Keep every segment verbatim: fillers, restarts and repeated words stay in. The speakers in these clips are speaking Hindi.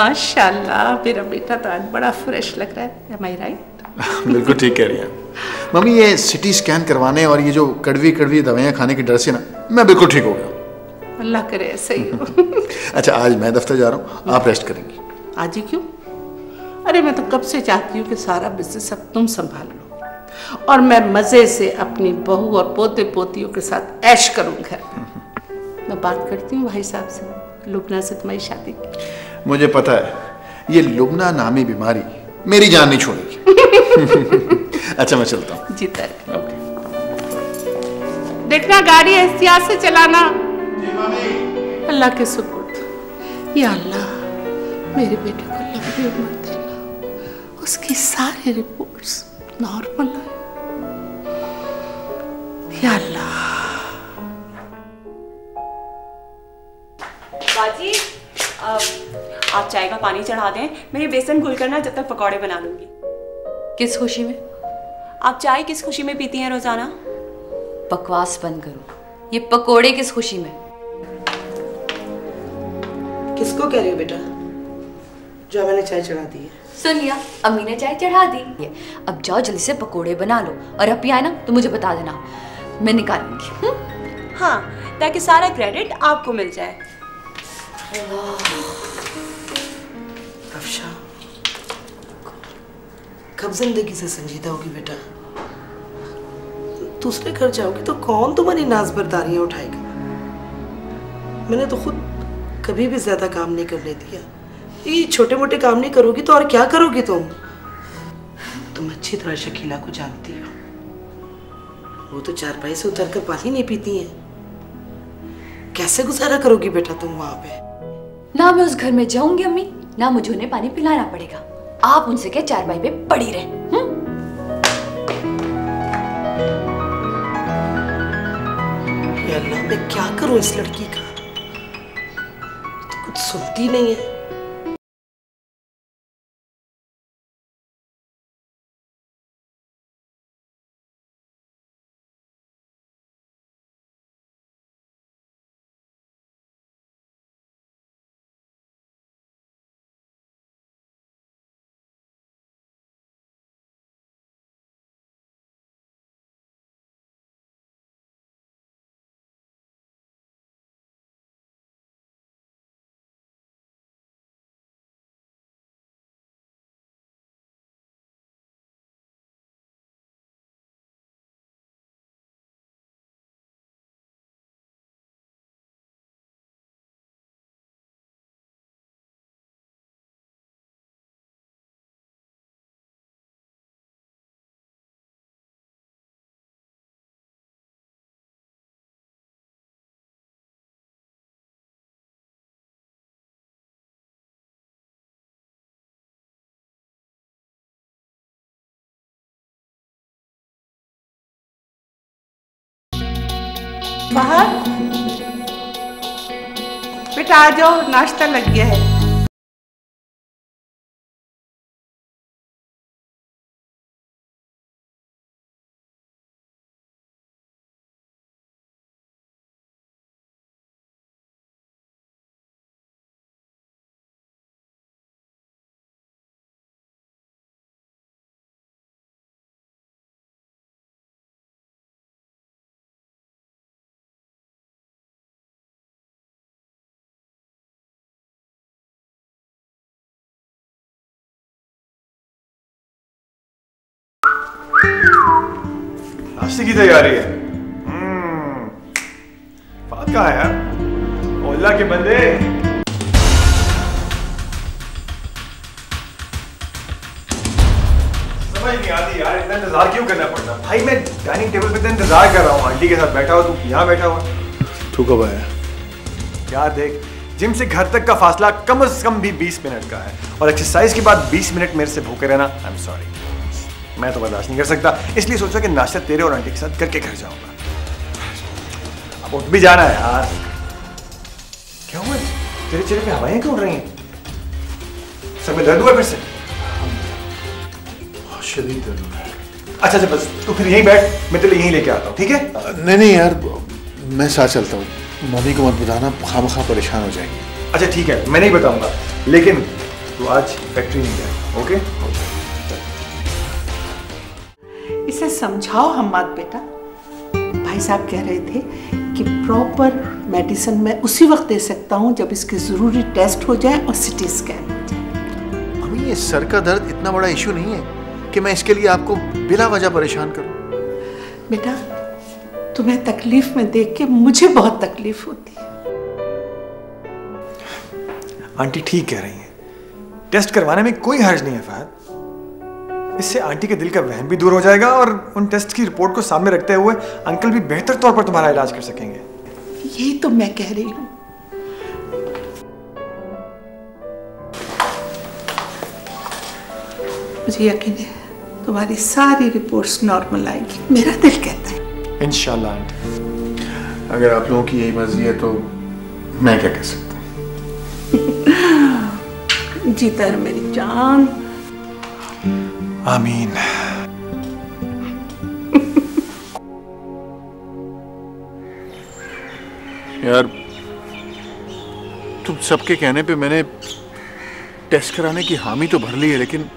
माशाल्लाह, मेरा बेटा तो आज बड़ा फ्रेश लग रहा है। Am I right? बिल्कुल ठीक कह रही हैं मम्मी। ये सिटी स्कैन करवाने और ये जो कड़वी कड़वी दवाइयाँ खाने की डर से ना मैं बिल्कुल ठीक हो गया। अल्लाह करे ऐसा ही हो। अच्छा, आज मैं दफ्तर जा रहा हूँ, आप रेस्ट करेंगी? आज ही क्यों? अरे मैं तो कब से चाहती हूँ कि सारा बिजनेस अब तुम संभाल लो और मैं मजे से अपनी बहू और पोते पोतियों के साथ ऐश करूँ घर में। मैं बात करती हूँ भाई साहब से, लुबना से तुम्हारी शादी की। मुझे पता है ये लुबना नामी बीमारी मेरी जान नहीं छोड़ेगी। अच्छा मैं चलता हूँ। जी तर। ओके। देखना गाड़ी एहतियात से चलाना। जी मामी। अल्लाह के सुपुर्द। या अल्लाह मेरे बेटे को लंबी उम्र देना, उसकी सारी रिपोर्ट्स नॉर्मल है। या अल्लाह। बाजी, आप चाय का पानी चढ़ा दें, मेरे बेसन घुल करना, जब तक पकौड़े बना लूंगी। किस खुशी में? आप चाय किस खुशी में पीती हैं रोजाना? बकवास बंद करो। ये पकोड़े किस खुशी में? किसको कह रही हो बेटा जो मैंने चाय चढ़ा दी है? सुन लिया, अम्मी ने चाय चढ़ा दी। अब जाओ जल्दी से पकोड़े बना लो और अब आए ना तो मुझे बता देना, मैं निकालूंगी। हाँ, ताकि सारा क्रेडिट आपको मिल जाए। अफशा, कब जिंदगी से संजीदा होगी बेटा? दूसरे घर जाओगी तो कौन तुम्हारी नाज बर्दारियां उठाएगा? मैंने तो खुद कभी भी ज्यादा काम नहीं करने दिया। ये छोटे मोटे काम नहीं करोगी तो और क्या करोगी तुम? तुम अच्छी तरह शकीला को जानती हो, वो तो चारपाई से उतर कर पानी नहीं पीती हैं। कैसे गुजारा करोगी बेटा तुम वहां पे? ना मैं उस घर में जाऊंगी अम्मी, ना मुझे उन्हें पानी पिलाना पड़ेगा। आप उनसे क्या चारपाई पे पड़ी रहे। या अल्लाह, मैं क्या करूं इस लड़की का? तो कुछ सुनती नहीं है। बाहर बेटा आ जाओ, नाश्ता लग गया है। नाश्ते की तैयारी है। हम्म, बात कहाँ है यार? ओला के बंदे। समझ नहीं आती यार, इतना इंतजार क्यों करना पड़ता? भाई मैं डाइनिंग टेबल पे इंतजार कर रहा हूँ, आंटी के साथ बैठा हुआ, तू यहाँ बैठा हुआ। तू कब आया? यार देख, जिम से घर तक का फासला कम से कम भी बीस मिनट का है और एक्सरसाइज के बाद बीस मिनट मेरे से भूखे रहना, आई एम सॉरी, मैं तो बर्दाश्त नहीं कर सकता। इसलिए सोचा कि नाश्ता तेरे और आंटी के साथ करके घर जाऊंगा। अब उठ भी जाना है यार। क्या हुआ? तेरे चेहरे पे हवाएं क्यों उड़ रही हैं? सर में दर्द हुआ फिर से? शदीद दर्द हो रहा है। अच्छा अच्छा बस तू फिर यहीं बैठ, मैं तेरे यहीं लेके आता हूँ, ठीक है? नहीं नहीं यार, मैं साथ चलता हूँ। मम्मी को मत बताना, खामखा परेशान हो जाएंगी। अच्छा ठीक है, मैं नहीं बताऊंगा, लेकिन तो आज फैक्ट्री नहीं जाएगा, ओके? इसे समझाओ हम्माद बेटा। भाई साहब कह रहे थे कि प्रॉपर मेडिसिन मैं उसी वक्त दे सकता हूँ जब इसके ज़रूरी टेस्ट हो जाए और सीटी स्कैन हो जाए। मम्मी ये सर का दर्द इतना बड़ा इशू नहीं है कि मैं इसके लिए आपको बिला वजह परेशान करूं। बेटा तुम्हें तकलीफ में देख के मुझे बहुत तकलीफ होती है। आंटी ठीक कह रही हैं, टेस्ट करवाने में कोई हर्ज नहीं है फहद। इससे आंटी के दिल का वहम भी दूर हो जाएगा और उन टेस्ट की रिपोर्ट को सामने रखते हुए अंकल भी बेहतर तौर पर तुम्हारा इलाज कर सकेंगे। यही तो मैं कह रही हूँ। मुझे यकीन है तुम्हारी सारी रिपोर्ट्स नॉर्मल आएगी, मेरा दिल कहता है। इंशाल्लाह आंटी। अगर आप लोगों की यही मर्जी है तो मैं क्या कह सकता हूँ। जीता है मेरी जान। आमीन। यार तुम सबके कहने पे मैंने टेस्ट कराने की हामी तो भर ली है, लेकिन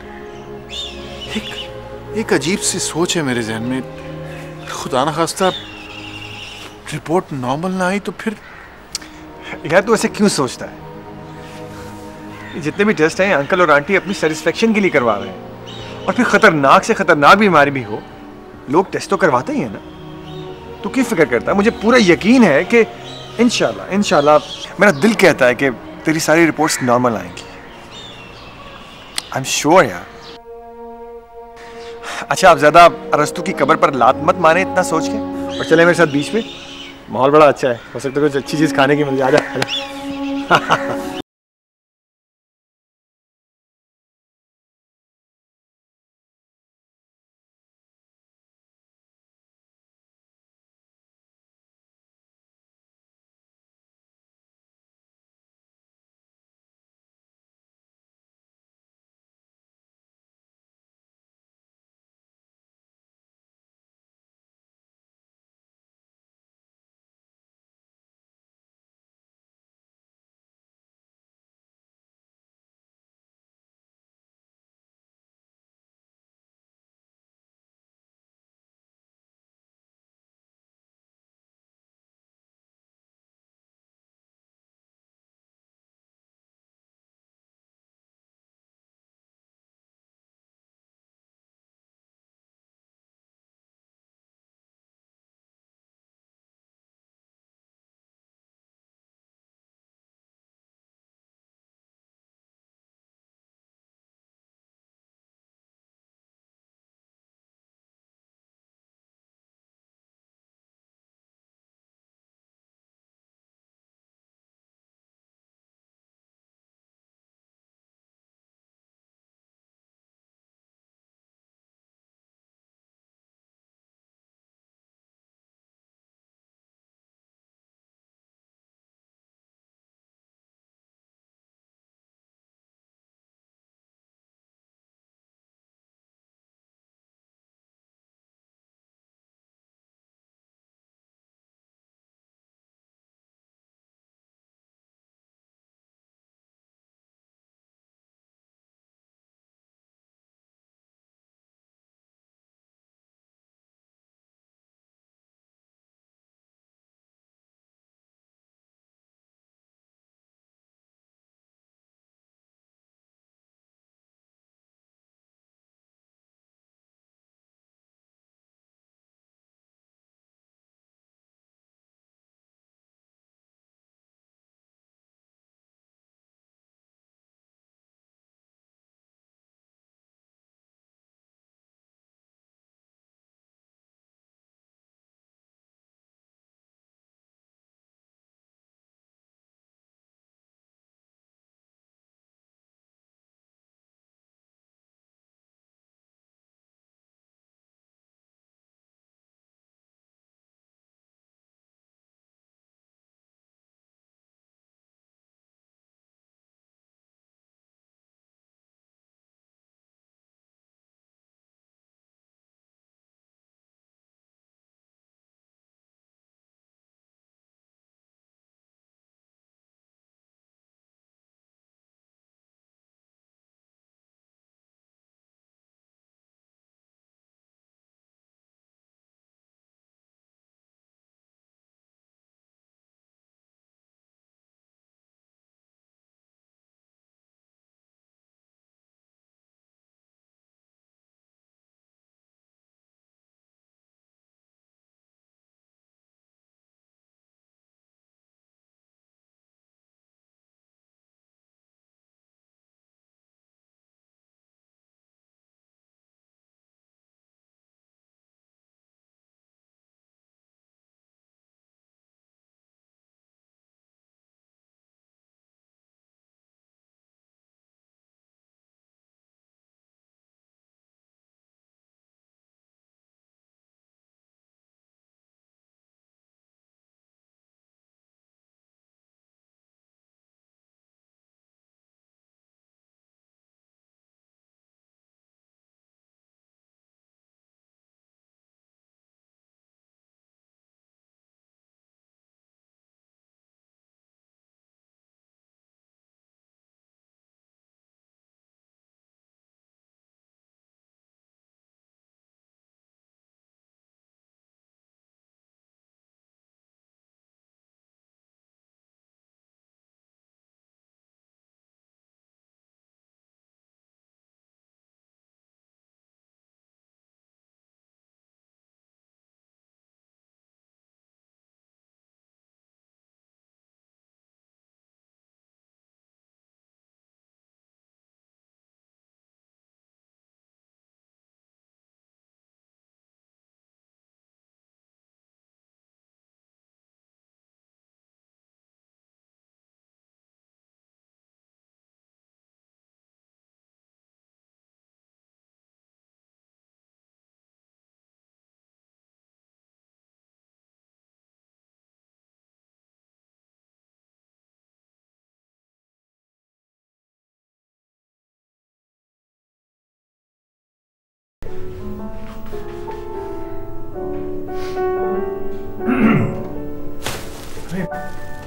एक एक अजीब सी सोच है मेरे जहन में। खुदा ना खास्ता रिपोर्ट नॉर्मल ना आई तो फिर। यार तू ऐसे क्यों सोचता है? जितने भी टेस्ट हैं अंकल और आंटी अपनी सेटिस्फेक्शन के लिए करवा रहे हैं, और फिर खतरनाक से खतरनाक बीमारी भी हो लोग टेस्ट तो करवाते ही है ना। तू क्यों फिक्र करता है? मुझे पूरा यकीन है कि इंशाल्लाह इंशाल्लाह मेरा दिल कहता है कि तेरी सारी रिपोर्ट्स नॉर्मल आएंगी। आई एम श्योर यार। अच्छा आप ज्यादा अरस्तु की कब्र पर लात मत मारे इतना सोच के, और चले मेरे साथ बीच में। माहौल बड़ा अच्छा है, हो सकता है कुछ अच्छी चीज खाने की मिल जाए। आजा।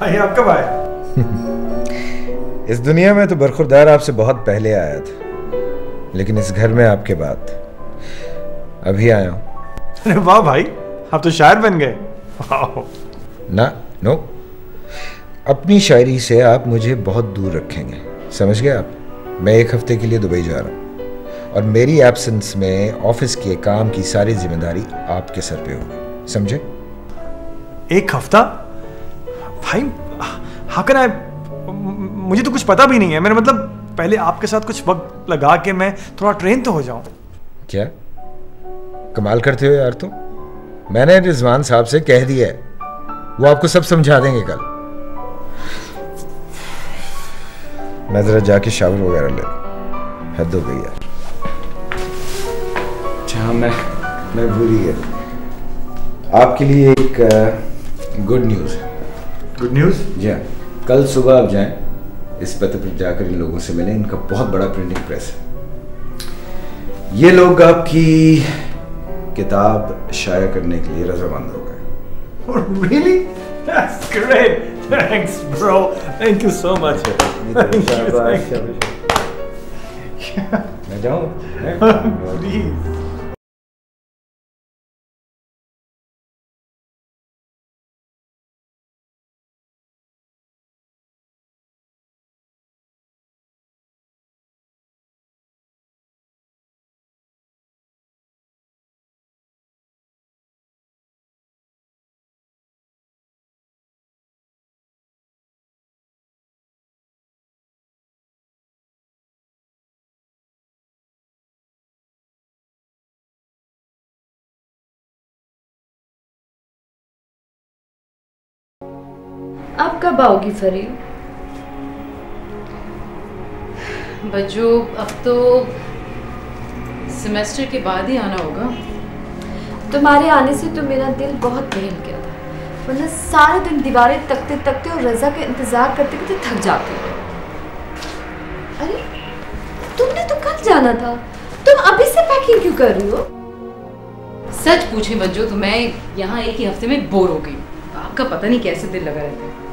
भाई आप कब आए? इस दुनिया में तो बरखुरदार आपसे बहुत पहले आया था, लेकिन इस घर में आपके बाद अभी आया हूं। अरे वाह भाई, आप तो शायर बन गए। वाह। ना नो, अपनी शायरी से आप मुझे बहुत दूर रखेंगे, समझ गए आप? मैं एक हफ्ते के लिए दुबई जा रहा हूं और मेरी एब्सेंस में ऑफिस के काम की सारी जिम्मेदारी आपके सर पे होगी, समझे? एक हफ्ता? भाई हाउ कैन आई, मुझे तो कुछ पता भी नहीं है। मेरा मतलब पहले आपके साथ कुछ वक्त लगा के मैं थोड़ा ट्रेन तो हो जाऊं। क्या कमाल करते हो यार तुम। मैंने रिजवान साहब से कह दिया है, वो आपको सब समझा देंगे कल। मैं जरा जाके शावर वगैरह ले लूं, हद हो गई यार। अच्छा मैं मैं भूल ही गया, आपके लिए एक गुड न्यूज़ है। Good news? जी हाँ, कल सुबह आप जाएं, इस पते पर जाकर इन लोगों से मिलें। इनका बहुत बड़ा प्रिंटिंग प्रेस है। ये लोग आपकी किताब शाया करने के लिए रजामंद हो गए। Really? That's great. Thanks, bro. Thank you so much. Thank you. Thank you. मैं जाऊँ? Please. आप कब आओगी फरी? बच्चों अब तो सेमेस्टर के बाद ही आना होगा। तुम्हारे आने से तो मेरा दिल बहुत बहल गया था, वरना सारे दिन दीवारें तकते तकते और रजा का इंतजार करते करते थक जाते थे। अरे तुमने तो कल जाना था, तुम अभी से पैकिंग क्यों कर रही हो? सच पूछे बच्चों तो मैं यहाँ एक ही हफ्ते में बोर हो गई। आपका पता नहीं कैसे दिल लगा रहता है।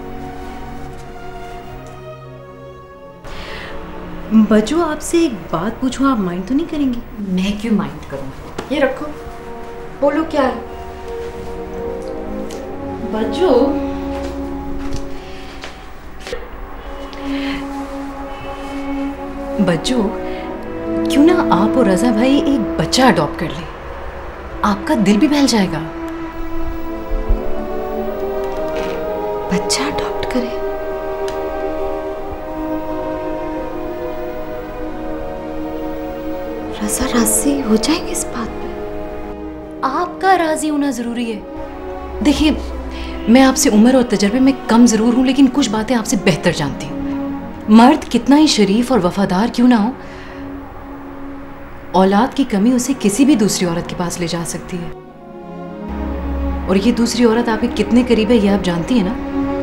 बच्चों आपसे एक बात पूछूं, आप माइंड तो नहीं करेंगी? मैं क्यों माइंड करूँ? ये रखो, बोलो क्या है? बच्चों बच्चों क्यों ना आप और रजा भाई एक बच्चा अडॉप्ट कर ले, आपका दिल भी बहल जाएगा। बच्चा अडॉप्ट करे? रजा राजी हो जाएंगे इस बात पे? आपका राजी होना जरूरी है। देखिए मैं आपसे उम्र और तजर्बे में कम जरूर हूं, लेकिन कुछ बातें आपसे बेहतर जानती हूँ। मर्द कितना ही शरीफ और वफादार क्यों ना हो, औलाद की कमी उसे किसी भी दूसरी औरत के पास ले जा सकती है। और ये दूसरी औरत आपके कितने करीब है ये आप जानती है ना।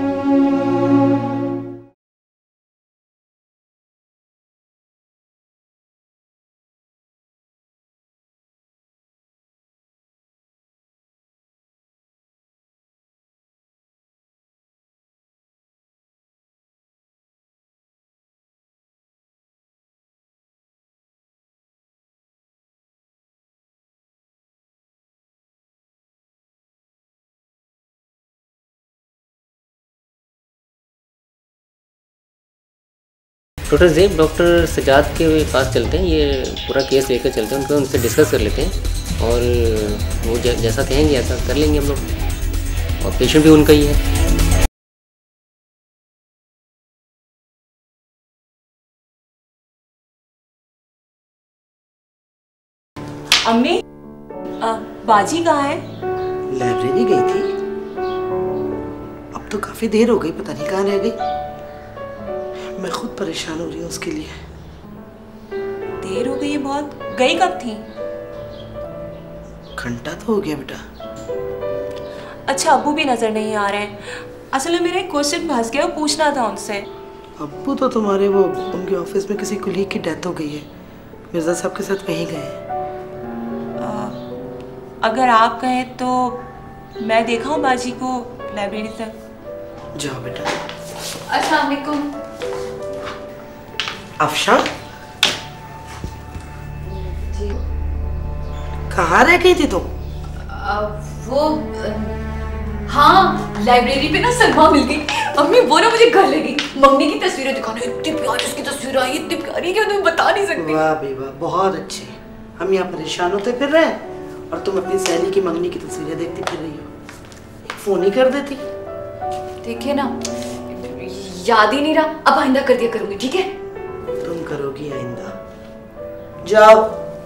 डॉक्टर ज़ेब, डॉक्टर सजाद के पास चलते हैं, ये पूरा केस लेकर चलते हैं, उनको उनसे डिस्कस कर लेते हैं और वो जैसा कहेंगे ऐसा कर लेंगे हम लोग। और पेशेंट भी उनका ही है। अम्मी, आ, बाजी कहाँ है? लाइब्रेरी गई थी, अब तो काफी देर हो गई, पता नहीं कहाँ रह गई। मैं खुद परेशान हो रही हूँ उसके लिए। देर हो गई है बहुत, गई कब थी? घंटा तो हो गया बेटा। अच्छा अब्बू भी नजर नहीं आ रहे हैं। असल में मेरा एक क्वेश्चन फंस गया, पूछना था उनसे। अब्बू तो तुम्हारे वो उनके ऑफिस में किसी कुलीग की डेथ हो गई है, मिर्जा साहब के साथ वहीं गए हैं। अगर आप कहें तो मैं देखा हूँ बाजी को लाइब्रेरी तक। जाओ बेटा। अस्सलाम वालेकुम। अफशा, कहाँ रह गई थी तुम? आ, वो आ, हाँ, लाइब्रेरी पे ना सलमा मिल गई। मम्मी वो ना मुझे घर ले गई, मम्मी की तस्वीरें दिखाना, इतनी प्यारी उसकी तस्वीर आई, इतनी प्यारी कि मैं तुम्हें बता नहीं सकती। वाह बे वाह, बहुत अच्छे। हम यहाँ परेशान होते फिर रहे हैं और तुम अपनी सहेली की मंगनी की तस्वीरें देखती फिर रही हो। एक फोन ही कर देती। देखिए ना, याद ही नहीं रहा, अब आइंदा कर दिया करूंगी, ठीक है? तुम करोगी आइंदा। जाओ।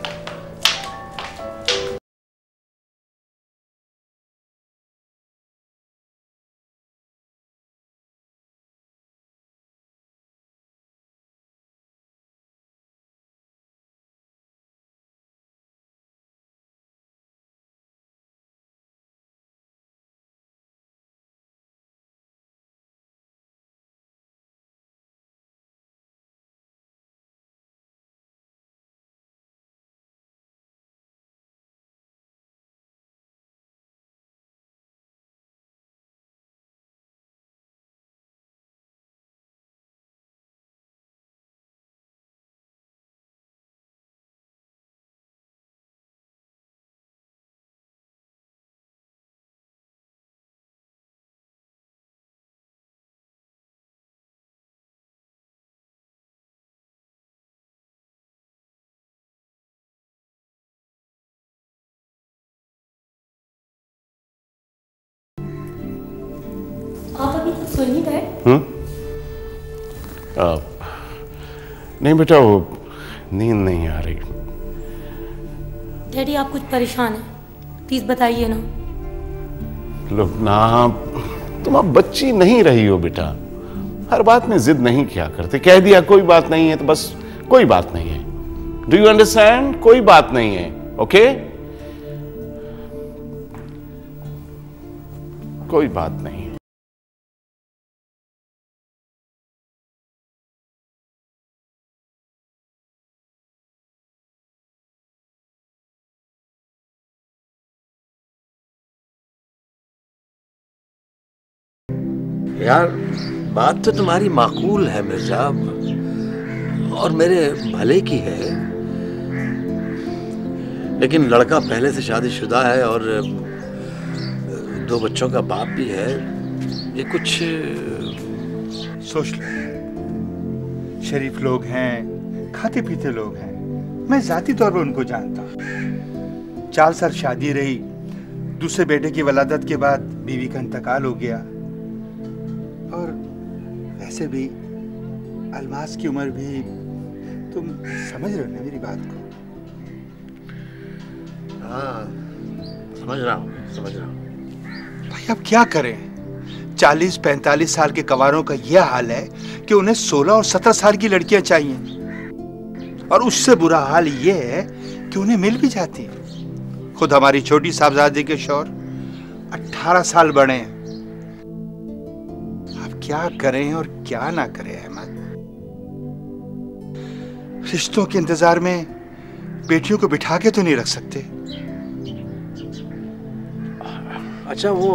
आप अभी तक सो नहीं गए? हम्म? नहीं बेटा, वो नींद नहीं आ रही। डैडी आप कुछ परेशान हैं, प्लीज बताइए ना। लोग ना, तुम अब बच्ची नहीं रही हो बेटा। हर बात में जिद नहीं किया करते। कह दिया कोई बात नहीं है तो बस कोई बात नहीं है। Do you understand? कोई बात नहीं है, ओके? कोई बात नहीं है। यार बात तो तुम्हारी माकूल है मिर्जा, और मेरे भले की है, लेकिन लड़का पहले से शादीशुदा है और दो बच्चों का बाप भी है। ये कुछ सोच लो, शरीफ लोग हैं, खाते पीते लोग हैं। मैं जाती तौर पर उनको जानता हूँ। चार साल शादी रही, दूसरे बेटे की वलादत के बाद बीवी का इंतकाल हो गया। और वैसे भी अलमास की उम्र भी, तुम समझ रहे हो ना मेरी बात को? हाँ समझ रहा हूँ, समझ रहा हूँ। भाई अब क्या करें? चालीस पैंतालीस साल के कवारों का यह हाल है कि उन्हें सोलह और सत्रह साल की लड़कियां चाहिए, और उससे बुरा हाल यह है कि उन्हें मिल भी जाती हैं। खुद हमारी छोटी साहबजादी के शौहर अठारह साल बड़े हैं। क्या करें और क्या ना करें अहमद? रिश्तों के इंतजार में बेटियों को बिठा के तो नहीं रख सकते। अच्छा वो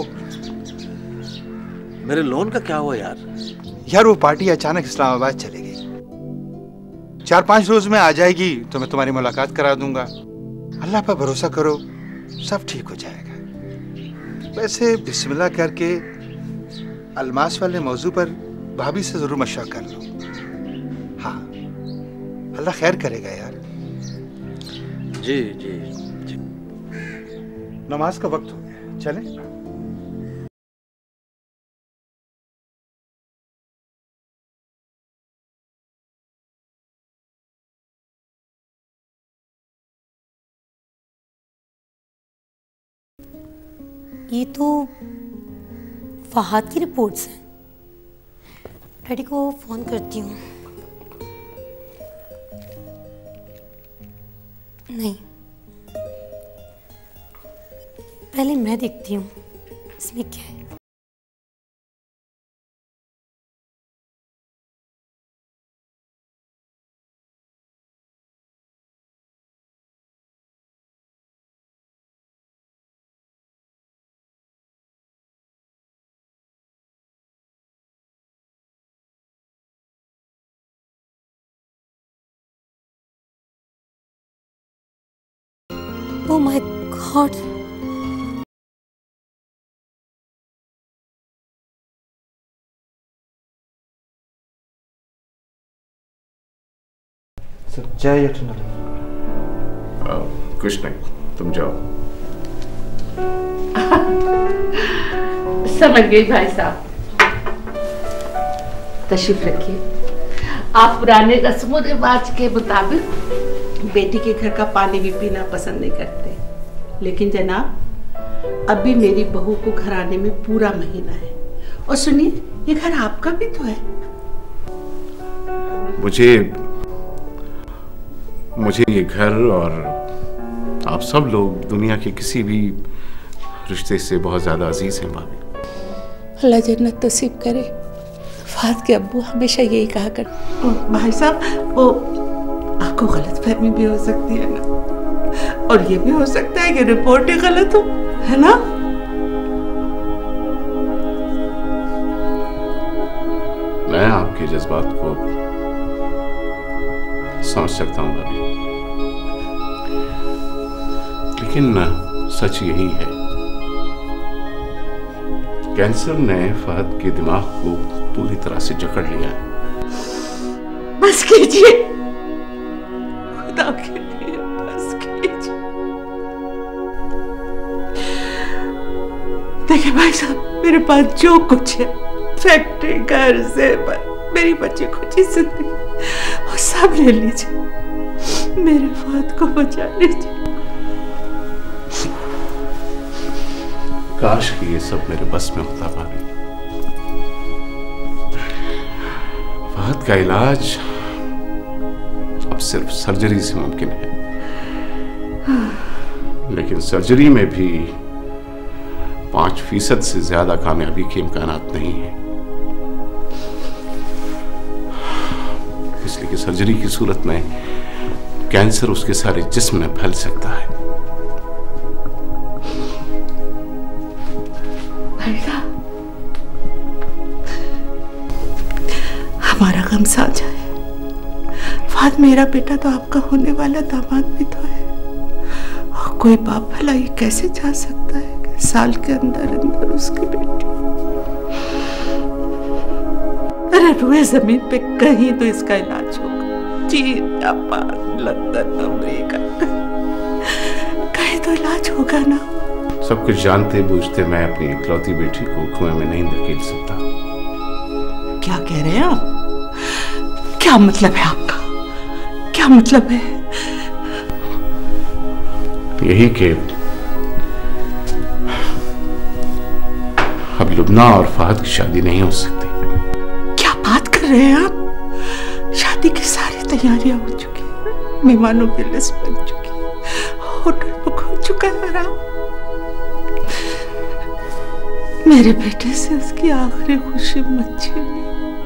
मेरे लोन का क्या हुआ यार? यार वो पार्टी अचानक इस्लामाबाद चली गई। चार पांच रोज में आ जाएगी तो मैं तुम्हारी मुलाकात करा दूंगा। अल्लाह पर भरोसा करो, सब ठीक हो जाएगा। वैसे बिस्मिल्लाह करके अलमास वाले मौजू पर भाभी से जरूर मशवरा कर लो। हाँ, अल्लाह खैर करेगा यार। जी जी जी। नमाज का वक्त हो गया, चलें? ये तो फहाद की रिपोर्ट्स हैं। डैडी को फोन करती हूँ। नहीं, पहले मैं देखती हूँ इसमें क्या है। Oh my God. जय जटनल। कुछ नहीं, तुम जाओ। समझ गई भाई साहब, तशरीफ रखिए। आप पुराने रस्मों रिवाज के मुताबिक बेटी के घर का पानी भी पीना पसंद नहीं करते, लेकिन जनाब अभी मेरी बहू को घर आने में पूरा महीना है। और सुनिए, ये घर आपका भी तो है। मुझे मुझे ये घर और आप सब लोग दुनिया के किसी भी रिश्ते से बहुत ज्यादा अजीज हैं भाभी। अल्लाह जन्नत नसीब करे। फात के अब्बू हमेशा यही कहा कर। भाई साहब, वो आपको गलत फहमी भी हो सकती है ना, और ये भी हो सकता है कि रिपोर्ट ही गलत हो, है ना? मैं आपके जज्बात को समझ सकता हूं भाभी, लेकिन सच यही है, कैंसर ने फहद के दिमाग को पूरी तरह से जकड़ लिया है। बस कीजिए, खुदा के लिए बस कीजिए। देखिए भाई साहब, मेरे पास जो कुछ है, फैक्ट्री, घर से मेरी बच्ची को जिंदगी, वो सब ले लीजिए, मेरे फहद को बचा लीजिए। काश कि ये सब मेरे बस में होता भाभी। फहद का इलाज अब सिर्फ सर्जरी से मुमकिन है, लेकिन सर्जरी में भी पांच फीसद से ज्यादा कामयाबी के इम्कानात नहीं है, इसलिए कि सर्जरी की सूरत में कैंसर उसके सारे जिस्म में फैल सकता है। हमारा गम साझा है। फहद मेरा बेटा तो आपका होने वाला दामाद भी तो है, और कोई बाप भला ये कैसे जा सकता है कि साल के अंदर अंदर उसकी बेटी। अरे रुए जमीन पे कहीं तो इसका इलाज होगा, चीन, जापान, लंदन, अमेरिका, कहीं तो इलाज होगा ना। सब कुछ जानते बूझते मैं अपनी इकलौती बेटी को कुएं में नहीं धकेल सकता। क्या कह रहे हैं आप? क्या मतलब है आपका? क्या मतलब है? यही कि अब लुबना और फहद की शादी नहीं हो सकती। क्या बात कर रहे हैं आप? शादी की सारी तैयारियां हो चुकी हैं, मेहमानों की लिस्ट बन चुकी है, होटल बुक हो चुका है। मेरे बेटे से उसकी आखिरी खुशी मत छीनिए,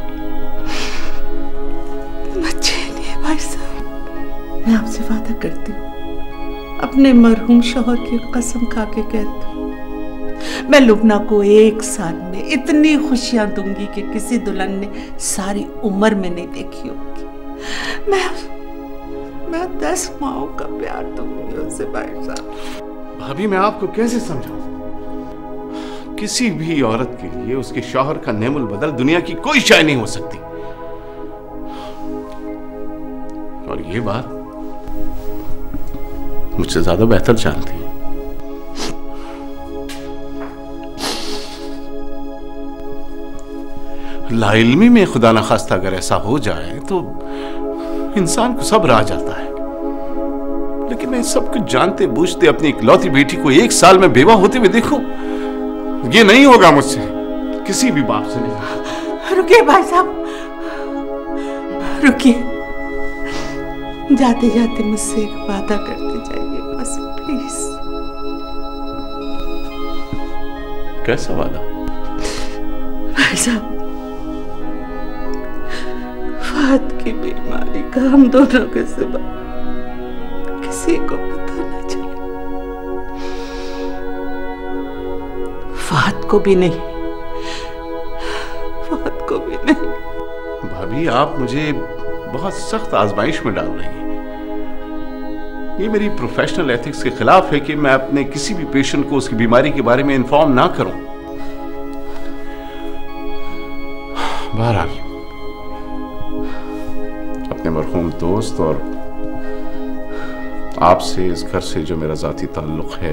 मत छीनिए भाई साहब। मैं आपसे वादा करती हूँ, अपने मरहूम शौहर की कसम खा के कहती हूँ, मैं लुबना को एक साल में इतनी खुशियां दूंगी कि किसी दुल्हन ने सारी उम्र में नहीं देखी होगी। मैं मैं दस माओ का प्यार दूंगी उसे भाई साहब। भाभी, मैं आपको कैसे समझाऊं? किसी भी औरत के लिए उसके शौहर का नेमुल बदल दुनिया की कोई शय नहीं हो सकती, और ये बात मुझसे ज्यादा बेहतर जानती है। लाइल्मी में खुदा न खास्ता अगर ऐसा हो जाए तो इंसान को सब्र आ जाता है, लेकिन मैं सब कुछ जानते बूझते अपनी इकलौती बेटी को एक साल में बेवा होते हुए देखूं, ये नहीं होगा मुझसे, किसी भी बाप से नहीं। रुकिए भाई साहब, रुकिए। जाते जाते मुझसे एक वादा करते जाइए बस, प्लीज। कैसा वादा? भाई साहब, फहद की बीमारी का हम दोनों के सिवा किसी को पता न चले, फहद को भी नहीं, फहद को भी नहीं। भाभी, आप मुझे बहुत सख्त आजमाइश में डाल रही हैं। ये मेरी प्रोफेशनल एथिक्स के खिलाफ है कि मैं अपने किसी भी पेशेंट को उसकी बीमारी के बारे में इन्फॉर्म ना करूं। बहरहाल अपने मरहूम दोस्त और आपसे इस घर से जो मेरा जाती ताल्लुक है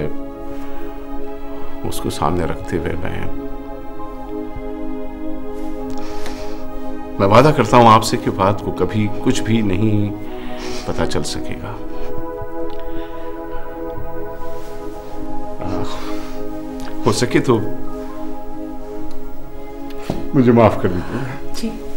उसको सामने रखते हुए मैं मैं वादा करता हूं आपसे कि बात को कभी कुछ भी नहीं पता चल सकेगा। आ, हो सके तो मुझे माफ कर दीजिए। जी